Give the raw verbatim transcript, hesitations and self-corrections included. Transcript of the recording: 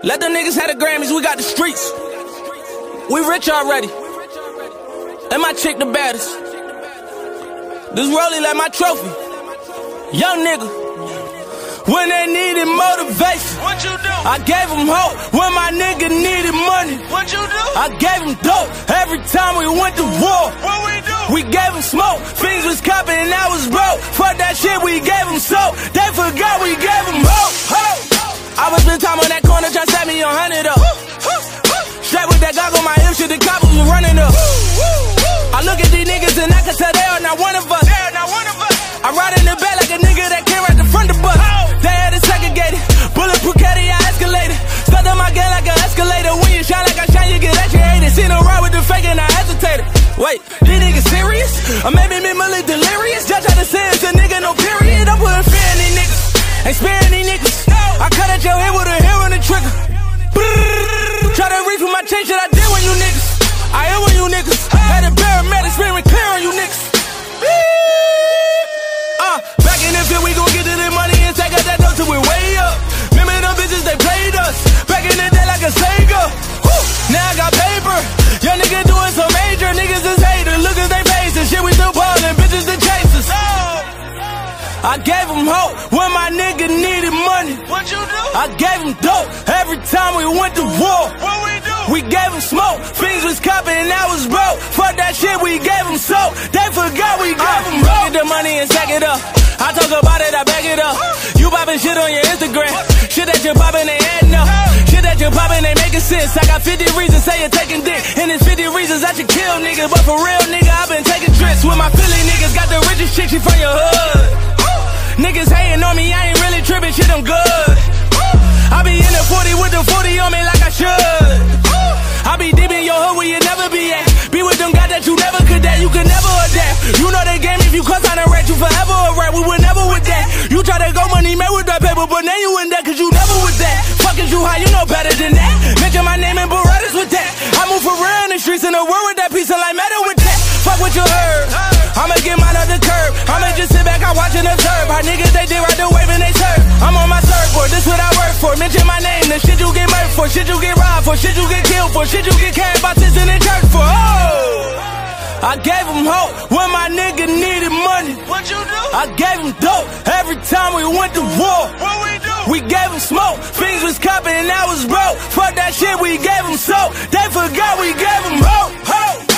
Let the niggas have the Grammys, we got the streets. We rich already. And my chick the baddest. This rollie like my trophy. Young nigga. When they needed motivation, what you do? I gave them hope. When my nigga needed money, what you do? I gave them dope. Every time we went to war, what we do? We gave them smoke. Things was copping and I was broke. Fuck that shit, we gave them soap. They forgot we gave them hope. hope. I was spend time on that corner trying to set me a hundred up. Straight with that goggle, my hip shit, the coppers was running up. I look at these niggas and I can tell they are not one of us. They are not one of us. I ride in the back like a nigga that came right the front of the bus. They had it segregated, bulletproof caddy, I escalated. Stuck on my game like an escalator. When you shine like I shine, you get extra hated. Seen them ride with the fake and I hesitated. Wait, these niggas serious? Or maybe me really delirious? Just try to say it's a nigga, no period. I'm putting fear in these niggas, ain't sparing these niggas. I cut at your head with a hair on the trigger. Try to reach for my chain, shit I did when you niggas. I am when you niggas. Had a paramedic screaming clear on you niggas. Uh, back in the field, we gon' get to the money and take out that dough till we way up. Remember them bitches, they played us. Back in the day like a Sega. Woo. Now I got paper. Young nigga doing so major. Niggas is haters. Look at they faces. Shit, we still ballin'. Bitches the chasers. I gave them hope when my nigga needed money. What you do? I gave them dope. Every time we went to war, what we do? We gave them smoke. Things was copping and I was broke. Fuck that shit, we gave them soap. They forgot we gave them hope. Get the money and stack it up. I talk about it, I back it up. You poppin' shit on your Instagram. Shit that you poppin', they adding up. Shit that you poppin', they making sense. I got fifty reasons, say you're taking dick. And it's fifty reasons I should kill niggas. But for real, nigga, I been taking trips. With my Philly niggas, got the richest chick, she from your hood. Niggas hating on me, I ain't really tripping, shit, I'm good. I be in the forty with the forty on me like I should. I be deep in your hood where you never be at. Be with them guys that you never could that, you could never adapt. You know the game, if you cuss on the rat, you forever a rat. We were never with that. You try to go money made with that paper, but now you in that cause you never with that. Fuck is you high, you know better than that. Mention my name and Berettas with that. I move for real in the streets in the world with that piece of like matter with that. Fuck what you heard, I'ma get mine on the curb. I'ma just sit back, I watch and observe. How niggas they did right the wave and they serve. I'm on my surfboard, this what I work for. Mention my name, the shit you get murdered for. Shit you get robbed for, shit you get killed for. Shit you get carried by sitting in church for. Oh, I gave them hope when my nigga needed money. What you do? I gave them dope. Every time we went to war, what we do? We gave them smoke. Things was copping and I was broke. Fuck that shit, we gave them soap. They forgot we gave them hope. hope.